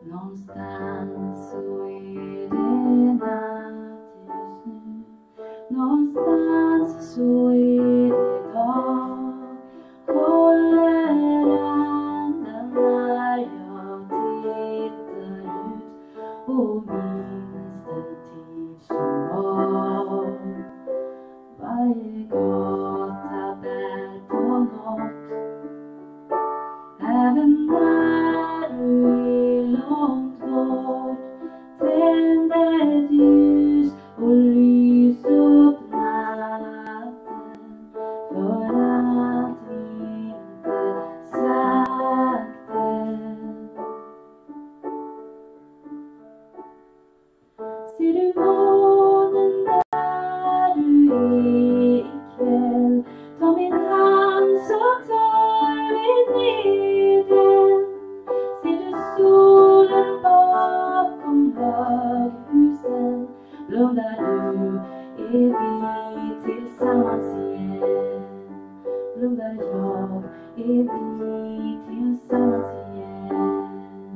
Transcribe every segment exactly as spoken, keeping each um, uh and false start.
Någonstans så är det natt just nu. Någonstans så är det dag. Håller andan när jag tittar ut och minns den tid som var. Varje gata bär på något, även när du är långt bort. Tänd ett ljus och lys upp natten, för att vi inte sagt än. Ser du månen där du är ikväll? Ta min hand så tar vi ner den. Ser du solen bakom höghusen? Blundar du, är vi tillsammans igen. Blundar jag, är vi tillsammans igen.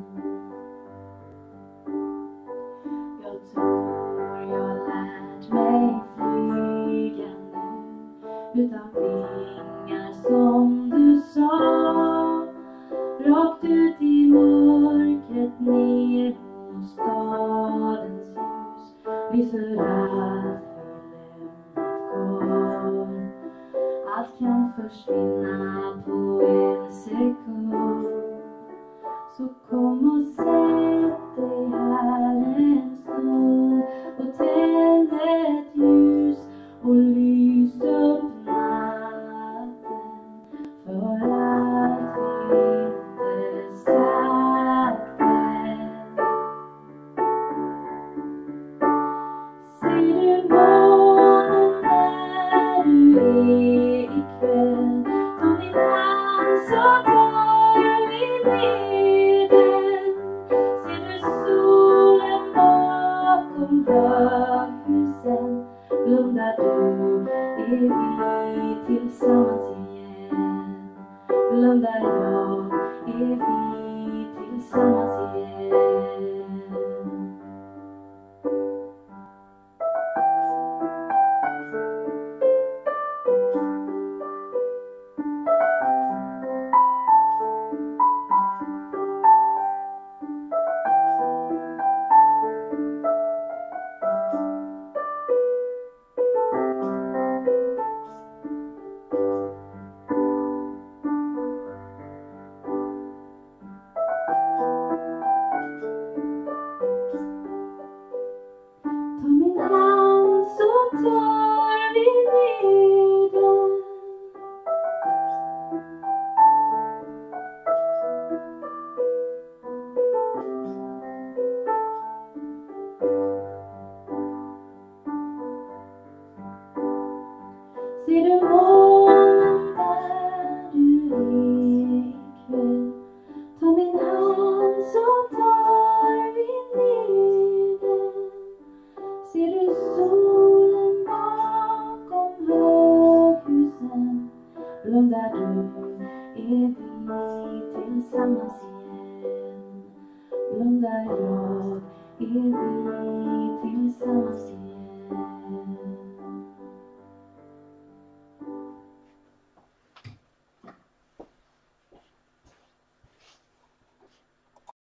Jag tror jag lärt mig flyga nu, utan vingar som du sa. Rakt ut i mörkret ner mot stadens ljus. Visar att vi lämnat kvar. Allt kan försvinna på en sekund. Så kom och sätt dig här en stund och tänd ett ljus och lys upp natten, för att vi inte sagt än. Ser du månen där du är ikväll? Ta min hand så tar vi ner den. Ser du solen bakom höghusen? Blundar du, är vi tillsammans igen. Blundar jag, är vi tillsammans igen. Ta min hand så tar vi ner den. Ser du månen där du är ikväll? Ta min hand så tar vi ner den. Ser du solen bakom höghusen? Blundar du, är vi tillsammans igen. Blundar jag, är vi tillsammans igen.